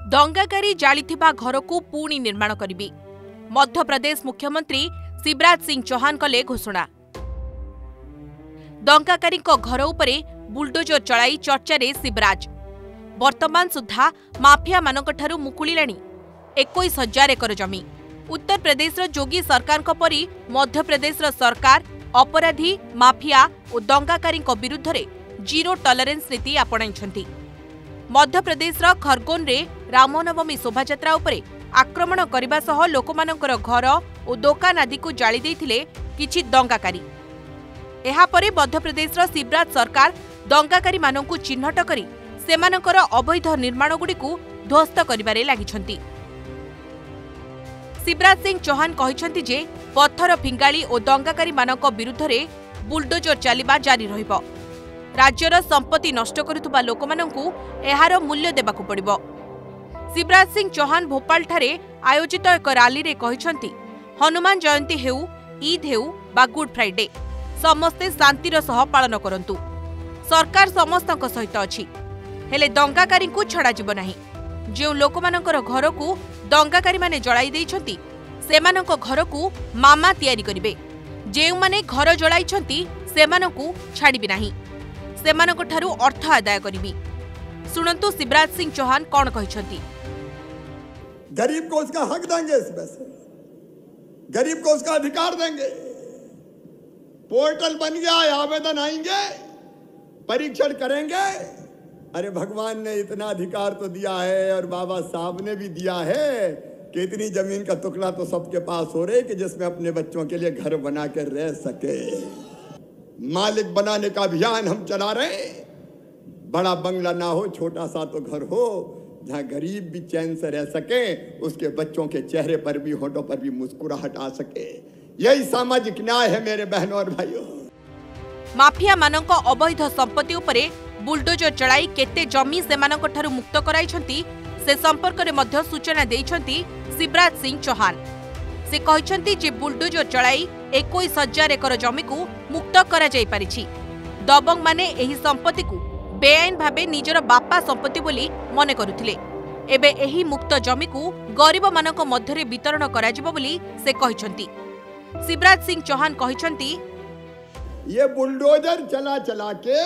दंगाकारी जालिथिबा घर को पुणी निर्माण करिबी मध्य प्रदेश मुख्यमंत्री शिवराज सिंह चौहान कले घोषणा। दंगाकारी घर उपरे बुलडोजर चलाई चर्चारे शिवराज। वर्तमान सुधा माफिया मानकठारु मुकुलिलाणी 21,000 एकर जमी। उत्तर प्रदेश जोगी सरकार परी मध्य प्रदेश सरकार अपराधी माफिया और दंगाकारी विरुद्ध रे जीरो टॉलरेंस नीति आपणाइछंती। मध्य प्रदेश खरगोन रे रामनवमी शोभायात्रा उपरे आक्रमण करने सह लोकमानकर घर और दुकान आदि को जाली देथिले किछि दंगाकारी। एहा परे मध्य प्रदेश शिवराज सरकार दंगाकारी मानकु चिन्हट करी सेमानकर अवैध निर्माण गुड़िकु ध्वस्त करिबारे लागिछंती। शिवराज सिंह चौहान कहिछंती जे पत्थर फिंगाली और दंगाकारी मानक विरुद्ध रे बुलडोजर चलिबा जारी रहिबो। राज्यर संपत्ति नष्ट करुथुबा लोकमानंकु एहार मूल्य देबाकु पड़िबो। शिवराज सिंह चौहान भोपाल ठारे आयोजित एक रैली रे कहिछंती हनुमान जयंती हेउ ईद हेउ बा गुड फ्राइडे समस्ते शांतिर सह पालन करंतु। सरकार समस्तक सहित अछि हेले दंगाकारी को छड़ा जिवो नाही। जे लोकमानकर घर को दंगाकारी माने जळाई देइछंती सेमानक घर को मामा तयारी करिवे। जे माने घर जळाइछंती सेमानकु छाड़िबि नाही, सेमानक ठारु अर्थ आदाय करिबि। सुनंतु शिवराज सिंह चौहान कौन कहिछंती। गरीब को उसका हक देंगे, इसमें से गरीब को उसका अधिकार देंगे। पोर्टल बन गया है, आवेदन आएंगे, परीक्षण करेंगे। अरे भगवान ने इतना अधिकार तो दिया है और बाबा साहब ने भी दिया है कि इतनी जमीन का टुकड़ा तो सबके पास हो रहे कि जिसमें अपने बच्चों के लिए घर बना कर रह सके। मालिक बनाने का अभियान हम चला रहे हैं। बड़ा बंगला ना हो, छोटा सा तो घर हो जहां गरीब भी चैन से रह सके, उसके बच्चों के चेहरे पर भी होठों पर भी मुस्कुराहट आ सके। यही सामाजिक न्याय है मेरे बहनों और भाइयों। माफिया मानक अवैध संपत्ति उपरे बुलडोजर चलाई केते जमी सेमानक ठारु मुक्त कराइछंती से संपर्क रे मध्य सूचना देइछंती शिवराज सिंह चौहान। से कहिछंती जे बुलडोजर चलाई 21,000 एकर जमी को मुक्त करा जाई परिछि। दबंग माने एही संपत्ति को बेआईन भावे निजर बापा संपत्ति बोली मने करुथिले। एबे एही मुक्त जमी को गरीब मानक मध्यरे वितरण करा जिवो बोली से कहिछंती। शिवराज सिंह चौहान कहिछंती ये बुलडोजर चला चला के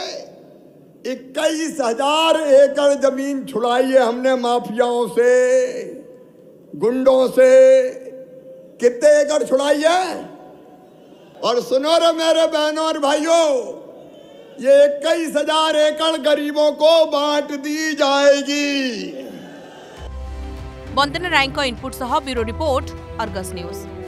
21,000 एकड़ जमीन छुड़ाई है हमने माफियाओं से, गुंडों से। कितने एकड़ छुड़ाई है? और सुनो रे मेरे बहनों और भाइयों, ये 21,000 एकड़ गरीबों को बांट दी जाएगी। वंदना राय को इनपुट सह ब्यूरो रिपोर्ट अर्गस न्यूज।